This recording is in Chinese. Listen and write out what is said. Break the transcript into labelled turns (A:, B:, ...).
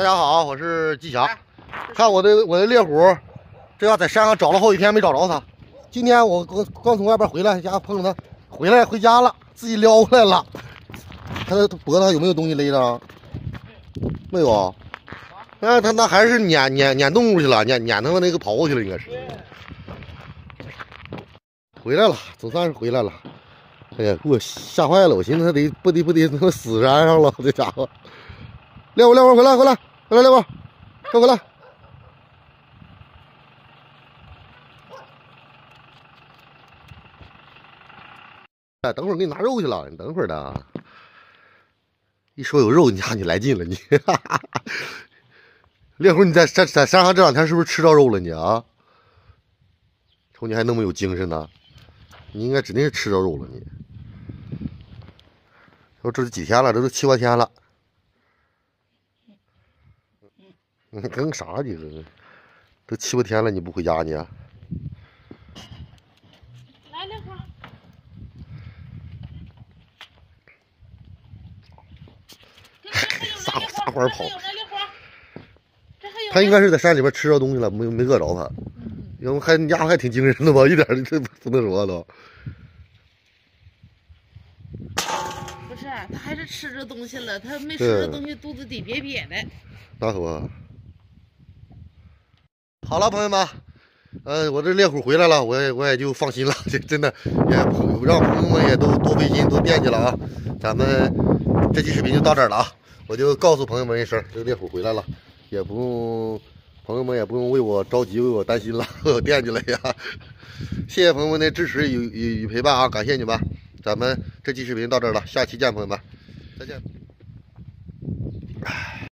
A: 大家好，我是季霞。看我的猎虎，这要在山上找了好几天没找着它。今天我刚从外边回来，家碰着它回家了，自己撩回来了。看它脖子上有没有东西勒着？没有。那还是撵动物去了，撵他们那个跑过去了，应该是。回来了，总算是回来了。哎呀，给我吓坏了！我寻思他不得他妈死山上了，这家伙。猎虎，回来，猎虎，快回来！哎，等会儿给你拿肉去了，你等会儿的。一说有肉，你来劲了你。猎虎，你在山上这2天是不是吃着肉了你啊？瞅你还那么有精神呢，你应该指定是吃着肉了你。说这是几天了？这都7、8天了。你梗啥你？都7、8天了，你不回家你？来，
B: 猎虎。
A: 撒欢跑。他应该是在山里边吃着东西了，没饿着他。因为你家伙还挺精神的吧？一点这不那什么都。
B: 不是，他还是吃着东西了，他没吃着东西，肚子底瘪瘪的。
A: 那可不。好了，朋友们，我这猎虎回来了，我也就放心了。这真的也让朋友们也都多费心，多惦记了啊。咱们这期视频就到这儿了啊，我就告诉朋友们一声，这个猎虎回来了，也不用朋友们也不用为我着急，为我担心了，为我惦记了呀。谢谢朋友们的支持与陪伴啊，感谢你们。咱们这期视频到这儿了，下期见，朋友们，再见。